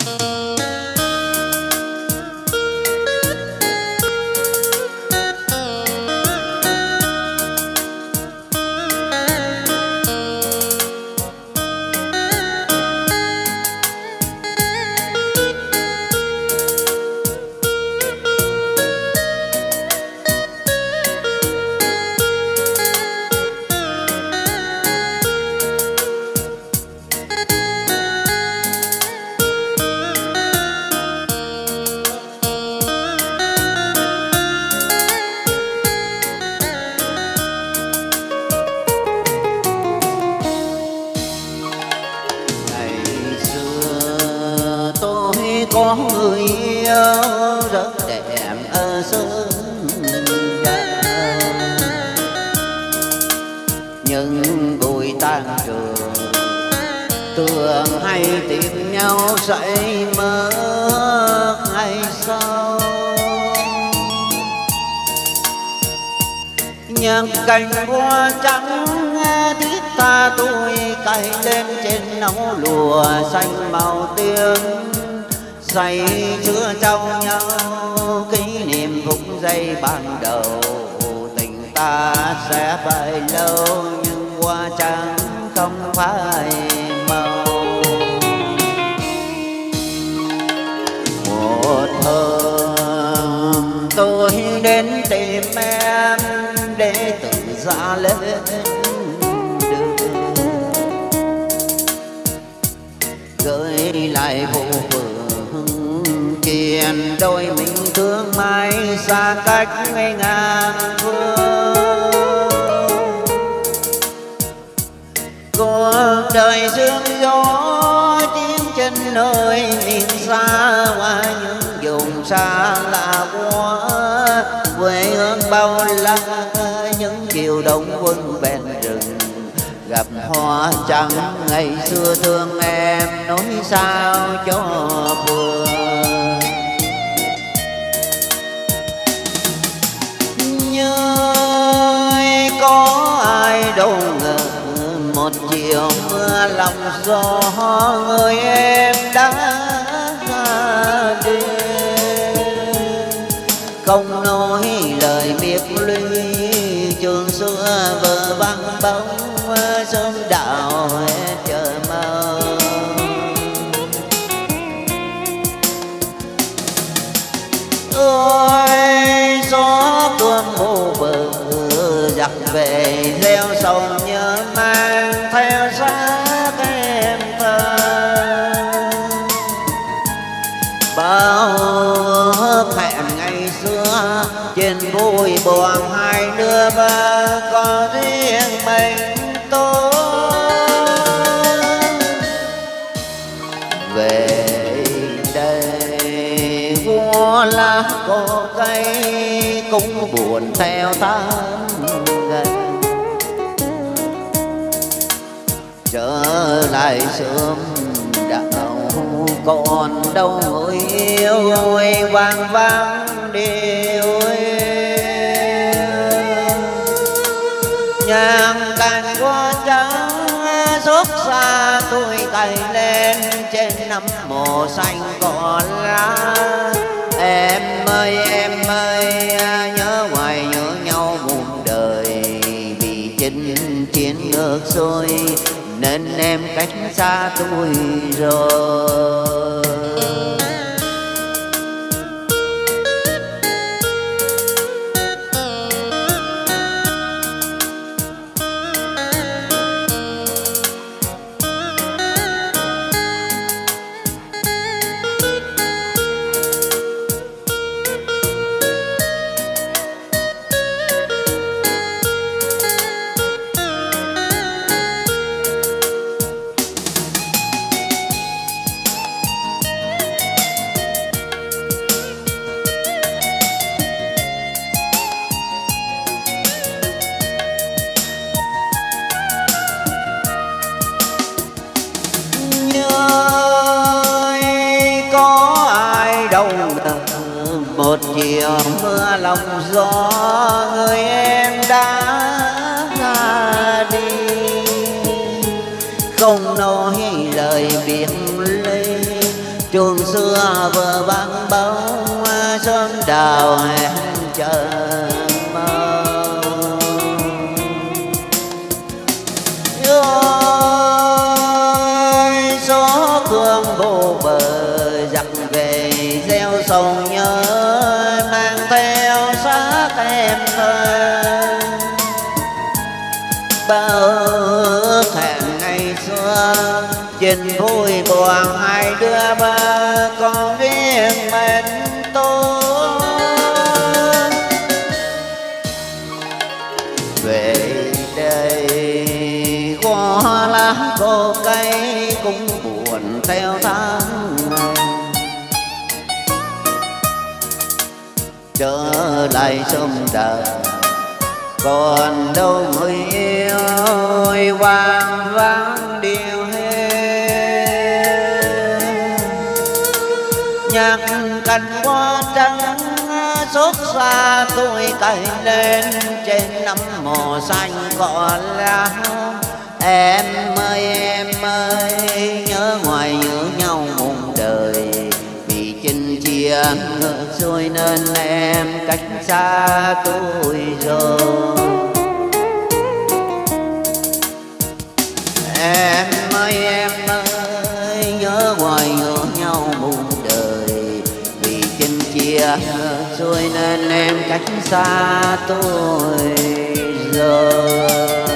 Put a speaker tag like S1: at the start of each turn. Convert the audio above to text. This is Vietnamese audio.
S1: Có người yêu rất đẹp ở xứ Đà, nhưng buổi tan trường thường hay tìm nhau say mơ ngày sau. Nhưng cành hoa trắng thiết tha tôi cài lên trên nấu lụa xanh màu tiên, say chứa trong nhau kỷ niệm phút giây ban đầu. Tình ta sẽ phải lâu nhưng hoa trắng không phải màu. Một hôm tôi đến tìm em để tự ra lên đường, gửi lại vụ kiền đôi mình thương mãi xa cách ngàn phương. Cuộc đời sương gió chiến chân nơi miền xa, qua những vùng xa lạ quá quê hương bao la. Những chiều đông quân bên rừng gặp hoa trắng ngày xưa thương em nói sao cho vừa. Có ai đâu ngờ một chiều mưa lòng gió người em đã ra đi, không nói lời biệt ly. Trường xưa vờ vang bóng sớm đạo chờ mơ. Ôi gió cơn mù bờ giặc về gieo sầu nhớ mang theo xác em thơ. Bao hẹn ngày xưa trên vui buồn hai đứa ba, có riêng mình tôi về đây. Vua lá cỏ cây cũng buồn theo tháng gần, trở lại sớm đạo còn đâu người yêu ơi vang vang điều nhang cành hoa trắng xót xa tôi cày lên trên nấm mồ xanh cỏ lá. Em ơi nhớ hoài nhớ nhau muôn đời, vì chinh chiến ngược xuôi nên em cách xa tôi rồi. Một chiều mưa lòng gió người em đã ra đi, không nói lời biệt ly. Trường xưa vừa vang bóng sớm đào hẹn chờ mơ. Ơi gió cương vô bờ giặc về gieo sầu nhớ, mang theo xác em thơ bao ước hẹn ngày xưa. Chuyện vui buồn hai đứa ba còn riêng mình tôi. Về đây qua lá khô cây cũng buồn theo tháng ngày, trở lại sớm đời còn đâu người yêu ơi, vang vang điều hết nhạc cành hoa trắng xót xa tôi cày lên trên nấm mồ xanh cỏ lá. Em ơi nhớ ngoài nhớ nhau muôn đời, vì chinh chia ngược xuôi nên em cách xa tôi rồi. Em ơi nhớ ngoài nhớ nhau muôn đời, vì chinh chia ngược xuôi nên em cách xa tôi rồi.